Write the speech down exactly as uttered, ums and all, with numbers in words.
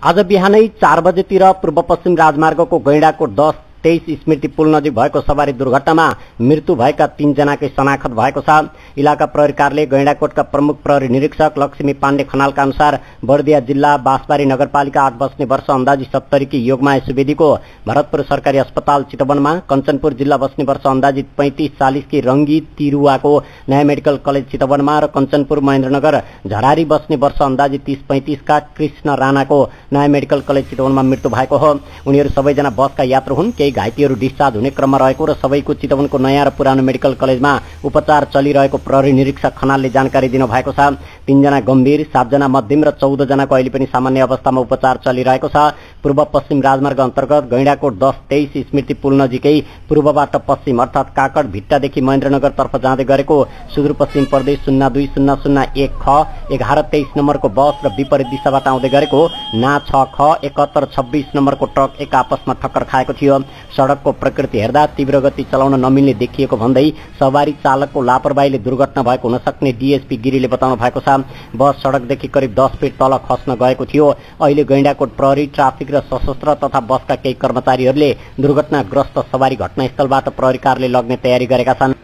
आज बिहानै चार बजेतिर पूर्व पश्चिम राजमार्गको गैंडाकोट दस तेईस स्मृति पुल नजिक भएको सवारी दुर्घटनामा मृत्यु भएका तीन जनाकै शनाखत भएको छ। इलाका प्रहरी कार्यालय गैंडाकोटका प्रमुख प्रहरी निरीक्षक लक्ष्मी पाण्डे खनालका अनुसार बर्दिया जिल्ला बाँसबारी नगरपालिका आठ बस्ने वर्ष अन्दाजी सत्तरी की योगमाया सुवेदीको भरतपुर सरकारी अस्पताल चितवनमा, कञ्चनपुर जिल्ला बस्ने वर्ष अन्दाजी पैंतीस चालीस की रंगी तिरुवाको नयाँ मेडिकल कलेज चितवनमा र कञ्चनपुर महेन्द्रनगर झरारी बस्ने वर्ष अन्दाजी तीस पैंतीस का कृष्ण राणाको नयाँ मेडिकल कलेज चितवनमा मृत्यु भएको हो। उनीहरू सबैजना बसका यात्रु हुन्। केही घाइतेहरू डिस्चार्ज हुने क्रममा रहेको र सबैको चितवनको नयाँ र पुरानो मेडिकल कलेजमा उपचार चलिरहेको प्रहरी निरीक्षक खनालले जानकारी दिनुभएको छ। तीनजना गम्भीर, सातजना मध्यम र चौध जनाको अहिले पनि सामान्य अवस्थामा उपचार चलिरहेको छ। पूर्व पश्चिम राजमार्ग अन्तर्गत गैंडाकोट दस तेईस स्मृति पुल नजिकै पूर्वबाट पश्चिम अर्थात काकड भिट्टादेखि महेन्द्रनगरतर्फ जाँदै गरेको सुदूरपश्चिम प्रदेश शून्य दुई शून्य शून्य एक ख एघार तेईस नम्बरको बस र विपरीत दिशाबाट आउँदै गरेको ना छ ख एकहत्तर छब्बीस नम्बरको ट्रक एक आपसमा ठक्कर खाएको थियो। सड़कको प्रकृति हेर्दा तीव्र गति चलाउन नमिल्ने देखिएको भन्दै सवारी चालकको लापरवाहीले दुर्घटना भएको हुन सक्ने डीएसपी गिरीले बताउनु भएको छ। बस सड़कदेखि करिब दस फिट तल खस्न गएको थियो। अहिले गैंडाकोट प्रहरी, ट्राफिक र सशस्त्र तथा बसका केही कर्मचारीहरूले दुर्घटनाग्रस्त सवारी घटनास्थलबाट प्रहरी कार्यालय लग्ने तयारी गरेका छन्।